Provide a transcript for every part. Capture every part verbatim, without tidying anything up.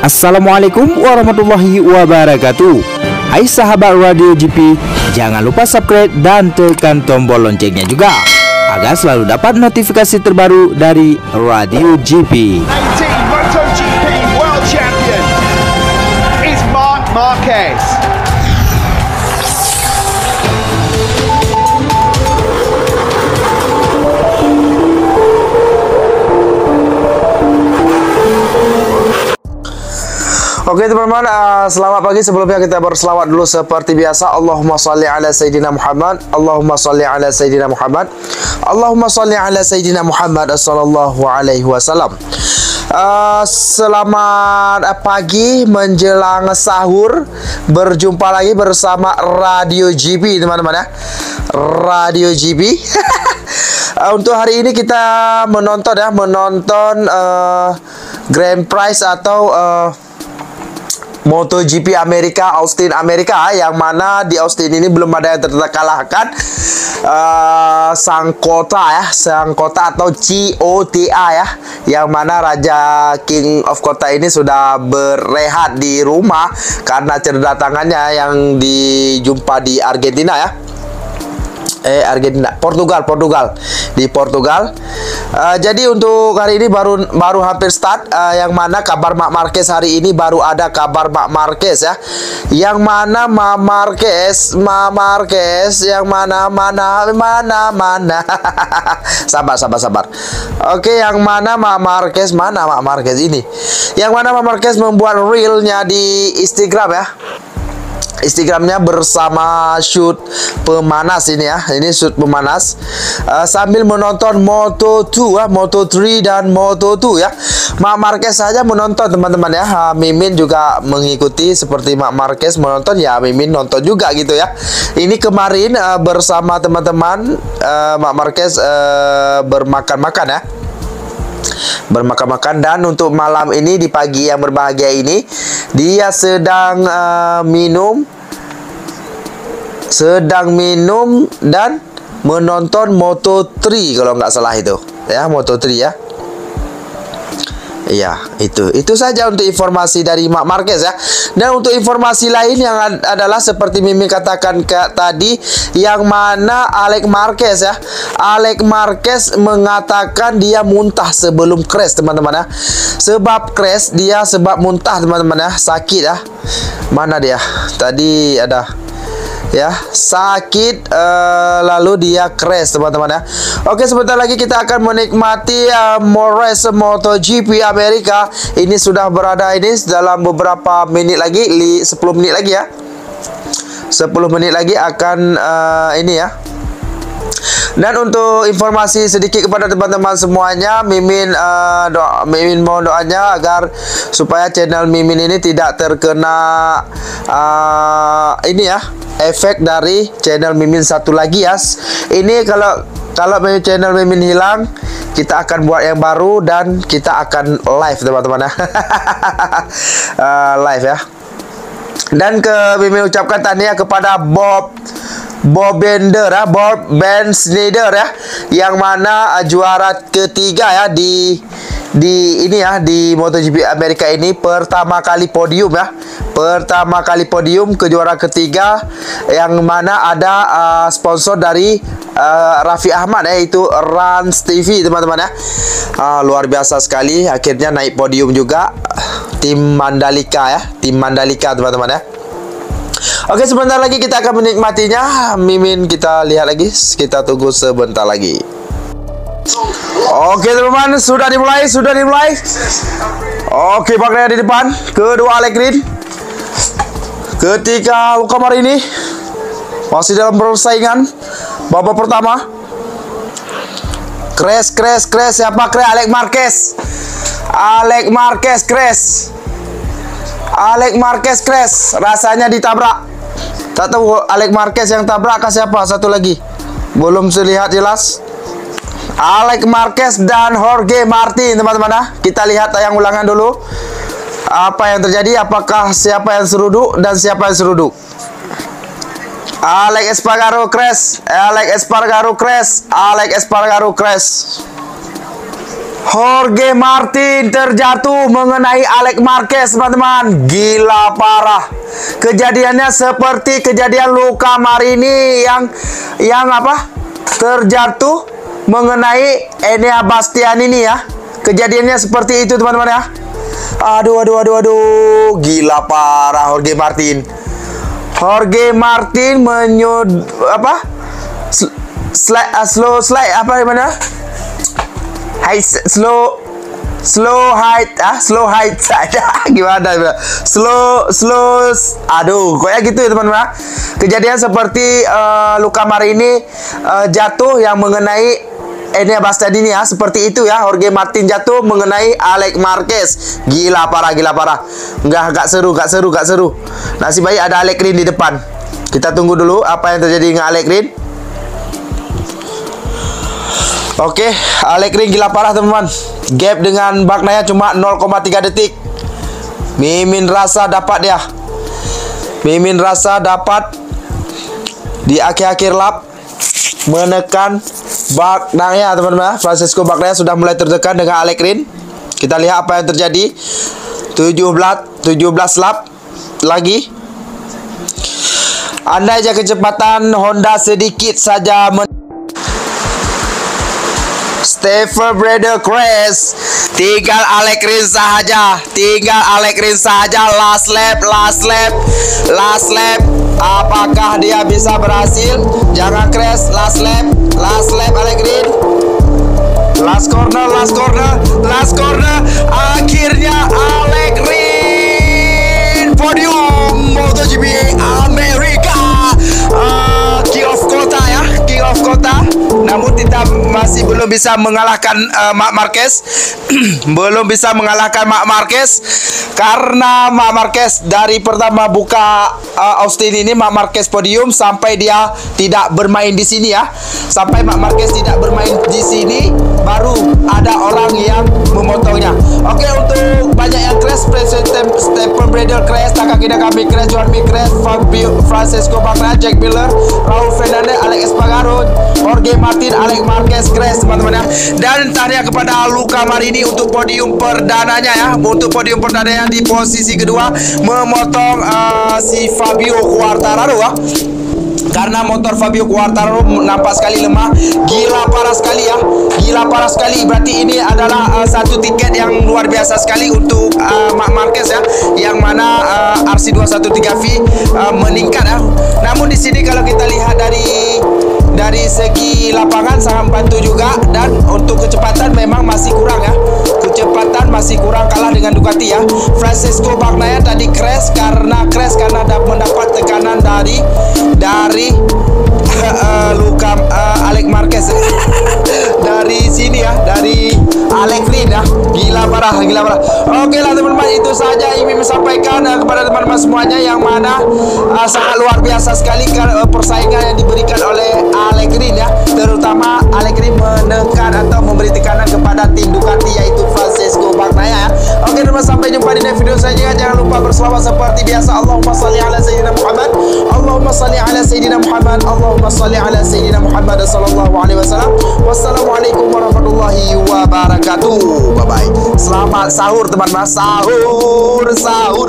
Assalamualaikum warahmatullahi wabarakatuh. Hai sahabat Radio G P, jangan lupa subscribe dan tekan tombol loncengnya juga agar selalu dapat notifikasi terbaru dari Radio G P. eighteen MotoGP World Champion is Marc Marquez. Oke teman-teman, uh, selamat pagi. Sebelumnya kita berselawat dulu seperti biasa. Allahumma salli ala Sayyidina Muhammad, Allahumma salli ala Sayyidina Muhammad, Allahumma salli ala Sayyidina Muhammad sallallahu alaihi wasallam. Uh, selamat pagi menjelang sahur. Berjumpa lagi bersama Radio G P teman-teman ya. Radio G P. uh, Untuk hari ini kita menonton ya, menonton uh, Grand Prix atau uh, MotoGP Amerika, Austin Amerika, yang mana di Austin ini belum ada yang terkalahkan. uh, Sang kota ya, sang kota atau C O T A ya, yang mana Raja King of Kota ini sudah berehat di rumah karena cedera tangannya yang dijumpa di Argentina ya. Eh Argentina, Portugal, Portugal di Portugal. Uh, jadi untuk hari ini baru baru hampir start. Uh, yang mana kabar Marc Marquez hari ini baru ada kabar Marc Marquez ya. Yang mana Marc Marquez, Marc Marquez, yang mana mana mana mana. Sabar, sabar, sabar. Oke, yang mana Marc Marquez, mana Marc Marquez ini? Yang mana Marc Marquez membuat reelnya di Instagram ya. Instagramnya bersama shoot pemanas ini ya. Ini shoot pemanas uh, sambil menonton Moto dua, Moto tiga dan Moto dua ya. Marc Marquez saja menonton teman-teman ya. uh, Mimin juga mengikuti seperti Marc Marquez menonton ya. Mimin nonton juga gitu ya. Ini kemarin uh, bersama teman-teman uh, Marc Marquez uh, bermakan-makan ya. Bermakan-makan. Dan untuk malam ini, di pagi yang berbahagia ini, dia sedang uh, minum Sedang minum dan menonton Moto tiga kalau nggak salah itu ya, Moto tiga ya. Iya, itu itu saja untuk informasi dari Marc Marquez ya. Dan untuk informasi lain yang ad adalah seperti Mimin katakan ke tadi, yang mana Alex Marquez ya. Alex Marquez mengatakan dia muntah sebelum crash teman-teman ya. Sebab crash dia sebab muntah teman-teman ya, sakit ya. Mana dia? Tadi ada ya, sakit uh, lalu dia crash teman-teman ya. Oke, sebentar lagi kita akan menikmati uh, Race MotoGP Amerika. Ini sudah berada ini dalam beberapa menit lagi, sepuluh menit lagi ya. sepuluh menit lagi akan uh, ini ya. Dan untuk informasi sedikit kepada teman-teman semuanya, Mimin uh, doa, Mimin mohon doanya agar supaya channel Mimin ini tidak terkena uh, ini ya, efek dari channel Mimin satu lagi ya. Ini kalau kalau channel Mimin hilang, kita akan buat yang baru dan kita akan live teman-teman ya. uh, live ya. Dan ke Mimin ucapkan tahniah kepada Bob Bob Bender ya, Bob Ben Schneider ya, yang mana uh, juara ketiga ya di di ini ya, di MotoGP Amerika ini. Pertama kali podium ya, pertama kali podium ke juara ketiga, yang mana ada uh, sponsor dari uh, Raffi Ahmad ya, itu Rans T V teman-teman ya. uh, luar biasa sekali, akhirnya naik podium juga tim Mandalika ya, tim Mandalika teman-teman ya. Oke, sebentar lagi kita akan menikmatinya. Mimin kita lihat lagi, kita tunggu sebentar lagi. Oke teman-teman, sudah dimulai, sudah dimulai. Oke, Bagnaia di depan, kedua Alex Green, ketika Lukamar ini masih dalam persaingan babak pertama. Crash, crash, crash, siapa crash? Alex Marquez. Alex Marquez crash. Alex Marquez crash, rasanya ditabrak. Tak tahu Alex Marquez yang tabrak kah siapa satu lagi, belum terlihat jelas. Alex Marquez dan Jorge Martin teman-teman ya. Kita lihat tayang ulangan dulu apa yang terjadi, apakah siapa yang seruduk dan siapa yang seruduk. Alex Espargaro crash, Alex Espargaro crash, Alex Espargaro crash. Jorge Martin terjatuh mengenai Alex Marquez, teman-teman. Gila parah. Kejadiannya seperti kejadian Luca Marini yang yang apa? Terjatuh mengenai Enea Bastian ini ya. Kejadiannya seperti itu, teman-teman ya. Aduh, aduh, aduh, aduh. Gila parah Jorge Martin. Jorge Martin menyud apa? Slide, uh, slow slide apa gimana? High slow slow height ah slow height saja gimana slow slow aduh kayak gitu ya teman-teman. Kejadian seperti uh, Luca Marini uh, jatuh yang mengenai Enea Bastian ini ya, seperti itu ya. Jorge Martin jatuh mengenai Alex Marquez. Gila parah, gila parah. Enggak, enggak seru, enggak seru, enggak seru. Nasib baik ada Alex Rin di depan. Kita tunggu dulu apa yang terjadi dengan Alex Rin. Oke, Alex Rin gila parah teman-teman. Gap dengan Bagnaia cuma nol koma tiga detik. Mimin rasa dapat dia. Mimin rasa dapat di akhir-akhir lap menekan Bagnaia, teman-teman. Francesco Bagnaia sudah mulai tertekan dengan Alex Rin. Kita lihat apa yang terjadi. tujuh belas lap lagi. Andai saja kecepatan Honda sedikit saja men Stefan Bradley crash. Tinggal Alex Rin saja. Tinggal Alex Rin saja. Last lap, last lap, last lap. Apakah dia bisa berhasil? Jangan crash. Last lap, last lap Alex Rin. Last corner, last corner, last corner. Akhirnya Alex Rin podium MotoGP Amerika. Uh, King of Kota ya, King of Kota. Namun kita masih belum bisa mengalahkan uh, Marc Marquez. Belum bisa mengalahkan Marc Marquez karena Marc Marquez dari pertama buka uh, Austin ini Marc Marquez podium sampai dia tidak bermain di sini ya. Sampai Marc Marquez tidak bermain di sini baru ada orang yang memotongnya. Oke, untuk banyak yang crash, Stefan Bradley crash, Takaki Nakagami crash, Joan Mir crash, Fabio Francesco Bagnaia, Jack Miller, Raul Fernandez, Alex Espargaro, Jorge Martin, Alex Marquez crash teman-teman ya. Dan tahniah kepada Luca Marini untuk podium perdananya ya. Untuk podium perdananya di posisi kedua memotong uh, si Fabio Quartararo ya. Karena motor Fabio Quartararo nampak sekali lemah. Gila parah sekali ya. Gila parah sekali. Berarti ini adalah uh, satu tiket yang luar biasa sekali untuk uh, Marc Marquez ya. Yang mana uh, R C dua satu tiga V uh, meningkat ya. Namun di sini kalau kita lihat dari dari segi lapangan sangat membantu juga. Dan untuk kecepatan memang masih kurang ya. Kecepatan masih kurang, kalah dengan Ducati ya. Francesco Bagnaia tadi crash karena crash karena mendapat tekanan dari dari uh, Luca uh, Alex Marquez dari sini ya, dari Alex Rin ya. Gila parah, gila parah. Oke lah teman-teman, itu saja yang ingin sampaikan uh, kepada teman-teman semuanya, yang mana uh, sangat luar biasa sekali uh, persaingan yang diberikan oleh Alex Rin ya. Terutama Alex Rin menekan atau memberi tekanan kepada tim Ducati yaitu Francesco Bagnaia ya. Oke teman-teman, sampai jumpa di next video saja. Jangan lupa berselawat seperti biasa. Allahumma salli ala sayyidina Muhammad. Allahumma salli ala sayyidina Muhammad. Allahumma salli ala sayyidina Muhammad sallallahu alaihi wasallam. Wassalamualaikum warahmatullahi wabarakatuh. Bye bye. Selamat sahur teman-teman. Sahur, sahur,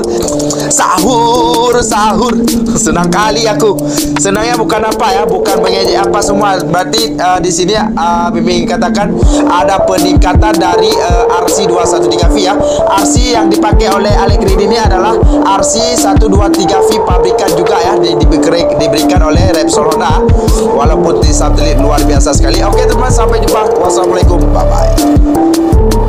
sahur, sahur. Senang kali aku. Senangnya bukan apa ya, bukan mengejek apa semua. Berarti uh, di sini uh, Bimbing katakan ada peningkatan dari uh, R C dua satu tiga V ya. R C yang dipakai oleh Alex Rin ini adalah R C satu dua tiga V pabrikan juga ya, di, di, diberikan oleh Repsol Honda. Walaupun di satelit luar biasa sekali. Oke teman-teman, sampai jumpa. Wassalamualaikum. Bye bye.